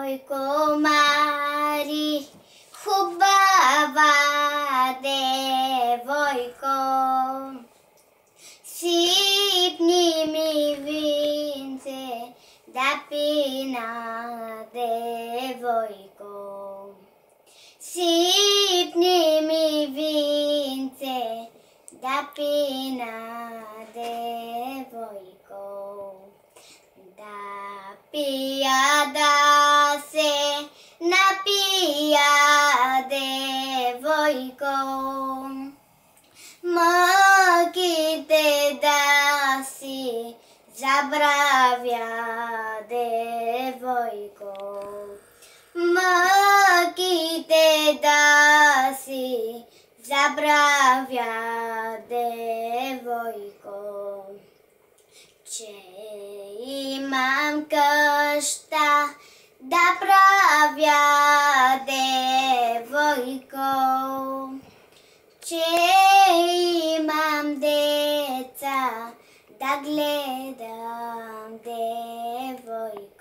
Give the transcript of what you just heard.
девойко Мари, хубава девойко, сипни ми винце да пина, девойко. Сипни ми винце да пина, девойко. Да пия, да се напия, девойко. Мъките да си забравя, девойко. Мъките да си забравя, девойко. Че имам къща да правя, девойко. Че имам деца да гледам, девойко.